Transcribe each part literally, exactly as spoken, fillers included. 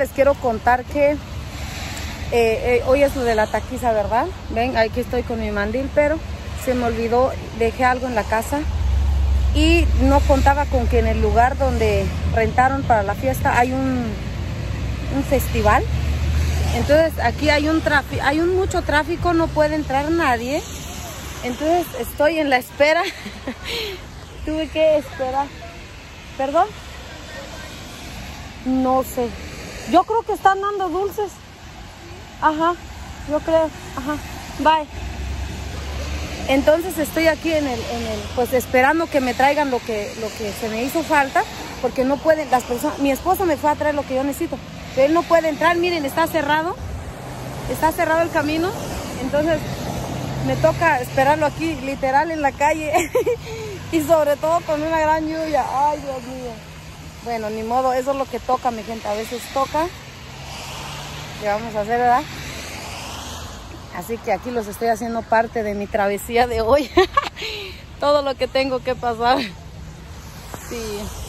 Les quiero contar que eh, eh, hoy es lo de la taquiza, ¿verdad? Ven, aquí estoy con mi mandil, pero se me olvidó, dejé algo en la casa y no contaba con que en el lugar donde rentaron para la fiesta hay un, un festival. Entonces aquí hay un tráfico, hay un mucho tráfico, no puede entrar nadie. Entonces estoy en la espera. Tuve que esperar. ¿Perdón? No sé. Yo creo que están dando dulces. Ajá, yo creo. Ajá. Bye. Entonces estoy aquí en el, en el, pues esperando que me traigan lo que, lo que se me hizo falta, porque no pueden las personas. Mi esposo me fue a traer lo que yo necesito, pero él no puede entrar. Miren, está cerrado, está cerrado el camino. Entonces me toca esperarlo aquí, literal, en la calle. Y sobre todo con una gran lluvia. Ay, Dios mío. Bueno, ni modo, eso es lo que toca, mi gente. A veces toca. ¿Qué vamos a hacer, verdad? Así que aquí los estoy haciendo parte de mi travesía de hoy. Todo lo que tengo que pasar. Sí.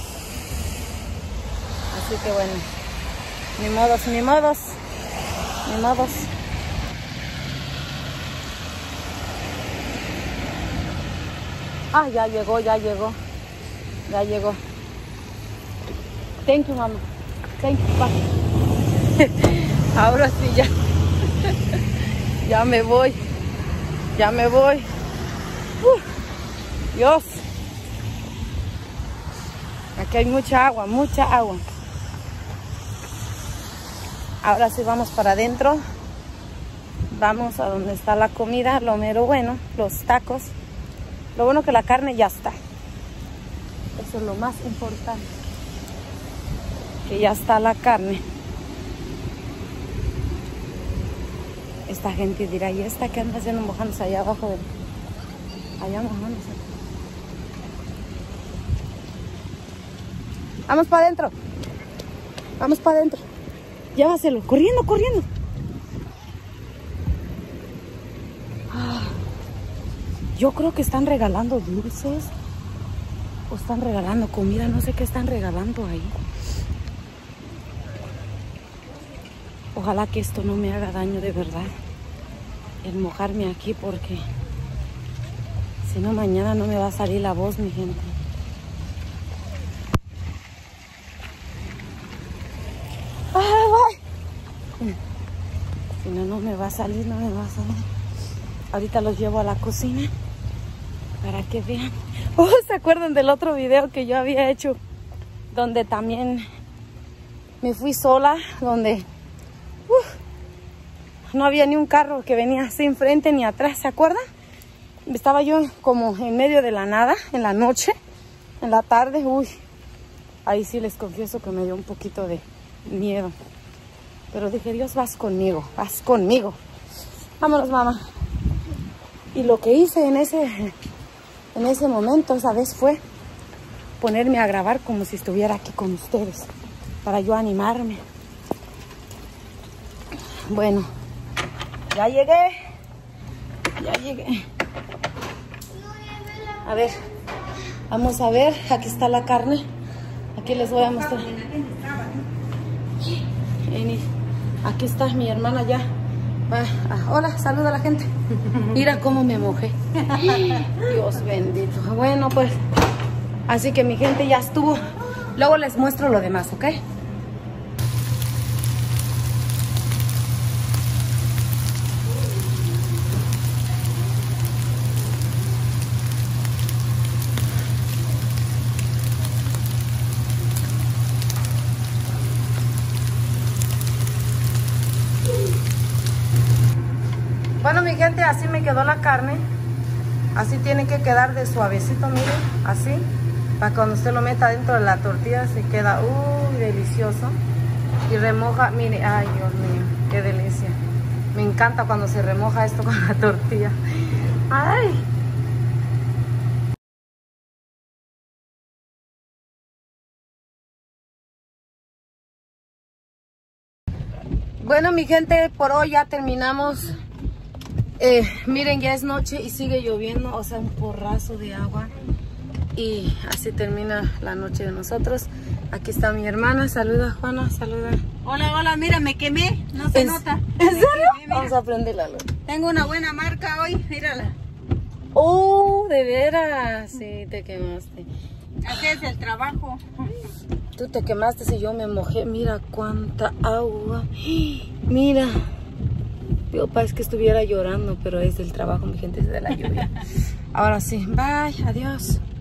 Así que bueno. Ni modos, ni modos. Ni modos. Ah, ya llegó, ya llegó. Ya llegó. Thank you, mamá. Thank you, bye. Ahora sí ya. Ya me voy. Ya me voy. Uh, Dios. Aquí hay mucha agua, mucha agua. Ahora sí vamos para adentro. Vamos a donde está la comida, lo mero bueno, los tacos. Lo bueno que la carne ya está. Eso es lo más importante. Que ya está la carne. Esta gente dirá, ¿y esta qué anda haciendo mojándose allá abajo? De... Allá mojándose. Vamos para adentro. Vamos para adentro. Llévaselo. Corriendo, corriendo. Ah, yo creo que están regalando dulces. O están regalando comida. No sé qué están regalando ahí. Ojalá que esto no me haga daño de verdad, el mojarme aquí, porque si no mañana no me va a salir la voz, mi gente. Ay, voy. Si no, no me va a salir, no me va a salir. Ahorita los llevo a la cocina para que vean. Oh, ¿se acuerdan del otro video que yo había hecho? Donde también me fui sola, donde... Uf, no había ni un carro que venía así enfrente ni atrás, ¿se acuerdan? Estaba yo como en medio de la nada, en la noche, en la tarde. Uy, ahí sí les confieso que me dio un poquito de miedo. Pero dije, Dios, vas conmigo, vas conmigo. Vámonos, mamá. Y lo que hice en ese, en ese momento, esa vez, fue ponerme a grabar como si estuviera aquí con ustedes, para yo animarme. Bueno, ya llegué, ya llegué. A ver, vamos a ver, aquí está la carne. Aquí les voy a mostrar. Aquí está mi hermana ya. Ah, hola, saluda a la gente. Mira cómo me mojé. Dios bendito. Bueno, pues, así que mi gente ya estuvo. Luego les muestro lo demás, ¿ok? Bueno, mi gente, así me quedó la carne. Así tiene que quedar de suavecito, miren, así. Para cuando usted lo meta dentro de la tortilla se queda, uy, delicioso. Y remoja, mire, ay, Dios mío, qué delicia. Me encanta cuando se remoja esto con la tortilla. Ay. Bueno, mi gente, por hoy ya terminamos. Eh, miren, ya es noche y sigue lloviendo, o sea, un porrazo de agua. Y así termina la noche de nosotros. Aquí está mi hermana. Saluda, Juana, saluda. Hola, hola, mira, me quemé. No se ¿En, nota. ¿En serio? Quemé, vamos a prender la luz. Tengo una buena marca hoy, mírala. Oh, de veras. Sí, te quemaste. Así es el trabajo. Tú te quemaste y yo me mojé. Mira cuánta agua. Mira. Yo parece que estuviera llorando, pero es del trabajo, mi gente, es de la lluvia. Ahora sí, bye, adiós.